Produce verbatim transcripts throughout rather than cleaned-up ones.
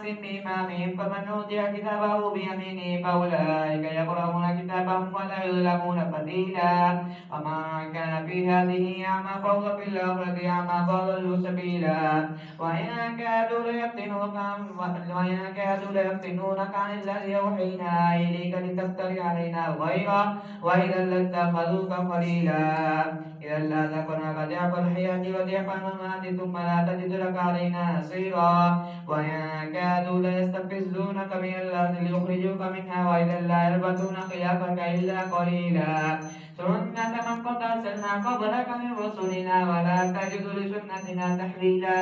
بإمامهم فمن أوتي كتابه بيمينه فأولئك يقرؤون كتابهم ولا يظلمون فتيلا ومن كان في هذه أعمى فهو في الآخرة أعمى فأضل سبيلا وإن كادوا ليفتنونك وإن كادوا ليفتنونك عن الذي أوحينا إليك لتفتري علينا غيره وإذا لاتخذوك خليلا إذا لأذقناك ضعف الحياة وضعف الممات ثم لا تجد لك علينا نصيرا وإن كادوا ليستفزونك من الأرض ليخرجوك منها وإذا لا يلبثون خلافك إلا قليلا سنة من قد أرسلنا قبلك من رسلنا ولا تجد لسنتنا تحويلا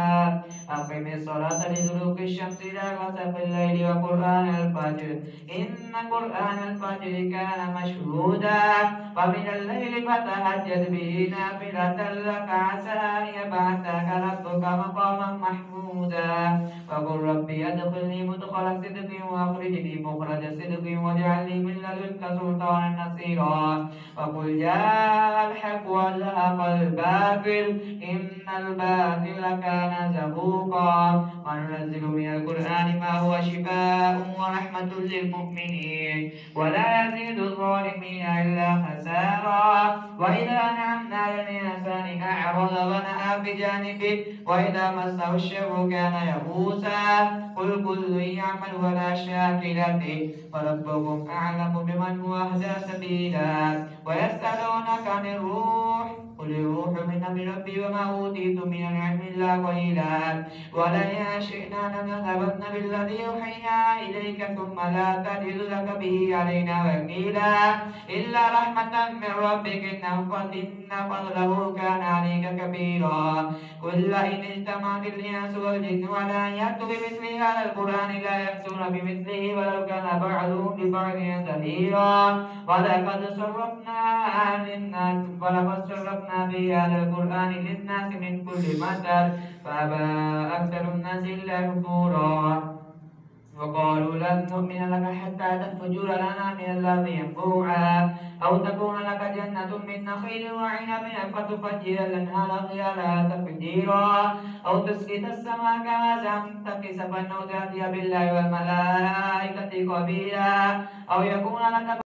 أقم الصلاة لدلوك الشمس إلى غسق الليل وقرآن الفجر إن قرآن الفجر كان مشهودا ومن الليل فتهجد به نافلة لك عسى أن يبعثك ربك مقاما محمودا وقل ربي أدخلني مدخل صدق وأخرجني مخرج صدق واجعل لي من لدنك سلطانا نصيرا وقل جاء الحق وزهق الباطل إن الباطل كان زهوقا وننزل من القرآن ما هو شفاء ورحمة للمؤمنين ولا يزيد الظالمين إلا خسارا وإذا أنعمنا على الإنسان أعرض ونأى بجانبه وإذا مسه الشر كان يئوسا قل كل يعمل ولا شاكلته وربكم أعلم بمن هو أهدى سبيلا ويسألونك عن الروح قل الروح من أمر ربي وما أوتيتم من العلم إلا قليلا ولئن شئنا لنذهبن بالذي أوحينا إليك ثم لا تجد لك به علينا وكيلا إلا رحمة من ربك إنه قد إن فضله كان عليك كبيرا قل إن اجتمعت الإنس والجن ولا يأتوا بمثل هذا القرآن لا يأتون بمثله ولو كان بعضهم لبعض ظهيرا ولقد صرفنا للناس ولقد صرفنا في هذا القرآن للناس من كل مثل فأبى أكثر الناس إلا كفورا وقالوا لن نؤمن لك حتى تفجر لنا من الأرض ينبوعا أو تكون لك جنة من نخيل وعنب فتفجر الأنهار خلالها تفجيرا أو تسقط السماء كما زعمت كسفا أو تأتي بالله والملائكة قبيلا أو يكون لك